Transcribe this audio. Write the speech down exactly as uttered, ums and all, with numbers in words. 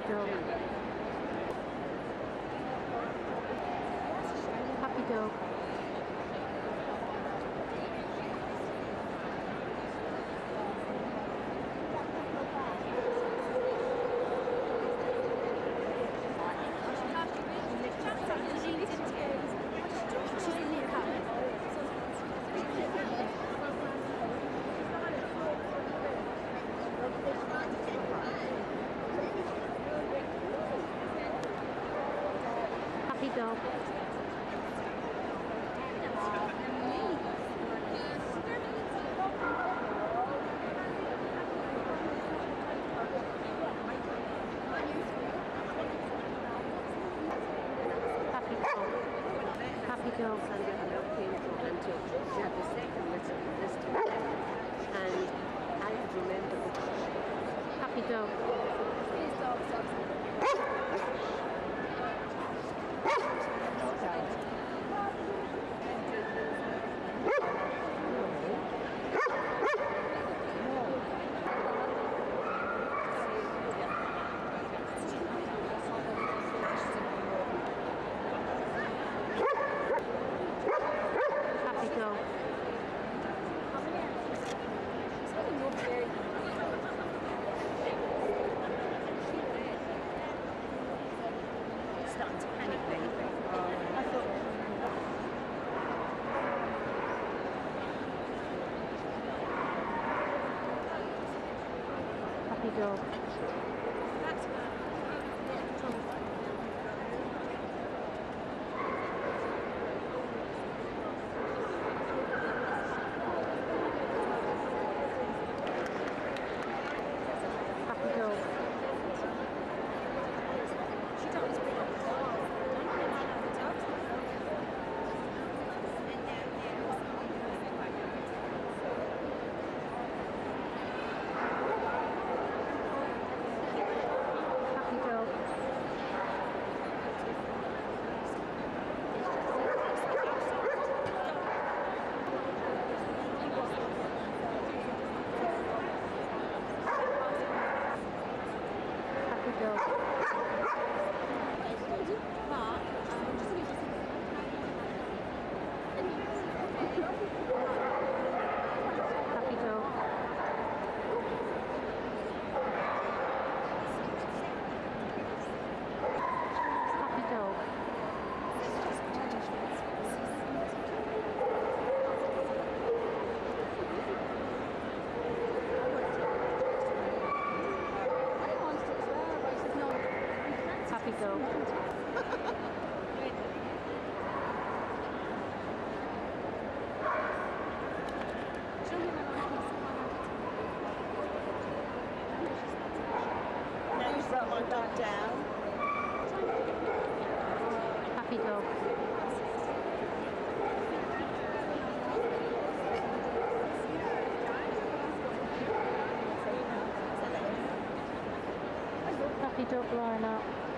dog. Puppy dog. Puppy dog. Puppy dog. Puppy dog. Under her milk painful until she had the second little listing and I could remember the Puppy dog. These dogs are Puppy dog. starting to panic baby. I thought Puppy dog. Puppy dog. Puppy dog. Puppy dog. Puppy dog. Puppy dog. Puppy dog. now you brought my dog down. Puppy dog. Puppy dog line up.